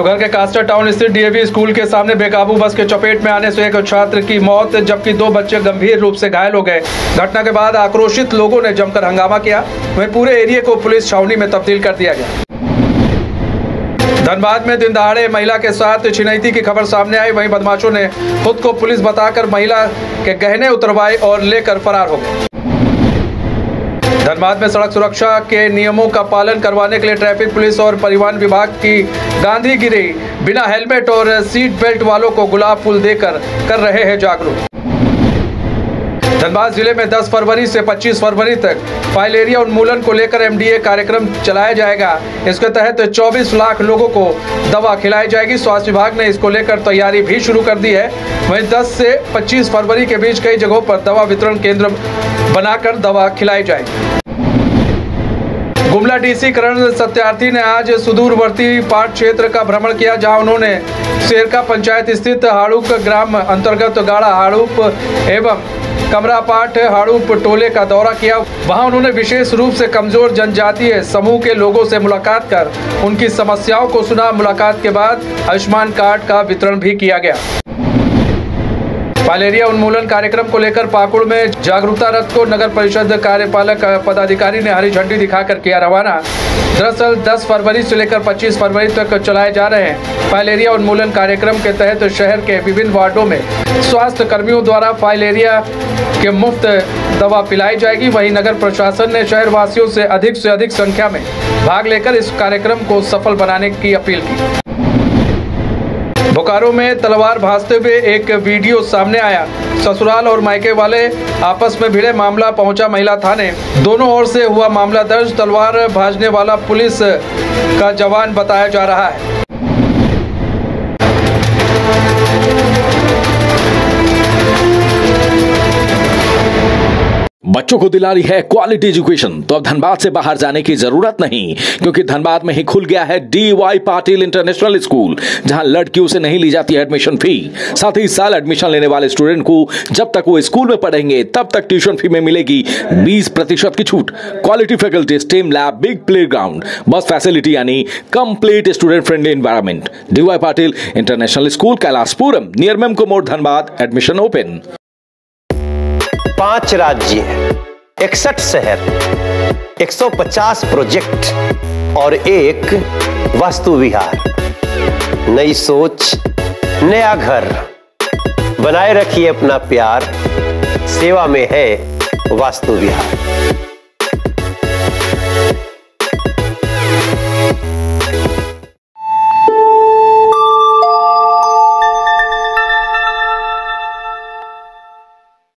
देवघर के Castair town स्थित DAV school के सामने बेकाबू बस के चपेट में आने से एक छात्र की मौत जबकि 2 बच्चे गंभीर रूप से घायल हो गए। घटना के बाद आक्रोशित लोगों ने जमकर हंगामा किया। वहीं पूरे एरिया को पुलिस छावनी में तब्दील कर दिया गया। धनबाद में दिन दहाड़े महिला के साथ छिनैती की खबर सामने आई। वहीं बदमाशों ने खुद को पुलिस बताकर महिला के गहने उतरवाए और लेकर फरार हो गए। धनबाद में सड़क सुरक्षा के नियमों का पालन करवाने के लिए ट्रैफिक पुलिस और परिवहन विभाग की गांधीगिरी बिना हेलमेट और सीट बेल्ट वालों को गुलाब फूल देकर कर रहे हैं जागरूक। धनबाद जिले में 10 फरवरी से 25 फरवरी तक फाइलेरिया उन्मूलन को लेकर एमडीए कार्यक्रम चलाया जाएगा। इसके तहत 24 लाख लोगों को दवा खिलाई जाएगी। स्वास्थ्य विभाग ने इसको लेकर तैयारी भी शुरू कर दी है। वहीं 10 से 25 फरवरी के बीच कई जगहों पर दवा वितरण केंद्र बनाकर दवा खिलाई जाएगी। गुमला डीसी करण सत्यार्थी ने आज सुदूरवर्ती पाट क्षेत्र का भ्रमण किया, जहां उन्होंने शेरका पंचायत स्थित हाड़ूप ग्राम अंतर्गत गाड़ा हाड़ूप एवं कमरापाट हाड़ूप टोले का दौरा किया। वहां उन्होंने विशेष रूप से कमजोर जनजातीय समूह के लोगों से मुलाकात कर उनकी समस्याओं को सुना। मुलाकात के बाद आयुष्मान कार्ड का वितरण भी किया गया। फाइलेरिया उन्मूलन कार्यक्रम को लेकर पाकुड़ में जागरूकता रथ को नगर परिषद कार्यपालक पदाधिकारी ने हरी झंडी दिखाकर किया रवाना। दरअसल 10 फरवरी से लेकर 25 फरवरी तक चलाए जा रहे हैं फाइलेरिया उन्मूलन कार्यक्रम के तहत शहर के विभिन्न वार्डों में स्वास्थ्य कर्मियों द्वारा फाइलेरिया के मुफ्त दवा पिलाई जाएगी। वहीं नगर प्रशासन ने शहर वासियों से अधिक संख्या में भाग लेकर इस कार्यक्रम को सफल बनाने की अपील की। बोकारो में तलवार भांजते हुए एक वीडियो सामने आया। ससुराल और मायके वाले आपस में भिड़े, मामला पहुंचा महिला थाने। दोनों ओर से हुआ मामला दर्ज। तलवार भांजने वाला पुलिस का जवान बताया जा रहा है। बच्चों को दिला रही है क्वालिटी एजुकेशन, तो अब धनबाद से बाहर जाने की जरूरत नहीं, क्योंकि धनबाद में ही खुल गया है डीवाई पाटिल इंटरनेशनल स्कूल, जहां लड़कियों से नहीं ली जाती है एडमिशन फी। साथ ही इस साल एडमिशन लेने वाले स्टूडेंट को जब तक वो स्कूल में पढ़ेंगे तब तक ट्यूशन फी में मिलेगी 20% की छूट। Quality faculty, STEM lab, big play ground, bus facility यानी complete student friendly environment. DY Patil international school, Kailashpuram, near Memco मोड़, धनबाद। Admission open. 5 राज्य, 61 शहर, 150 प्रोजेक्ट और एक वास्तु विहार। नई सोच, नया घर। बनाए रखिए अपना प्यार, सेवा में है वास्तु विहार।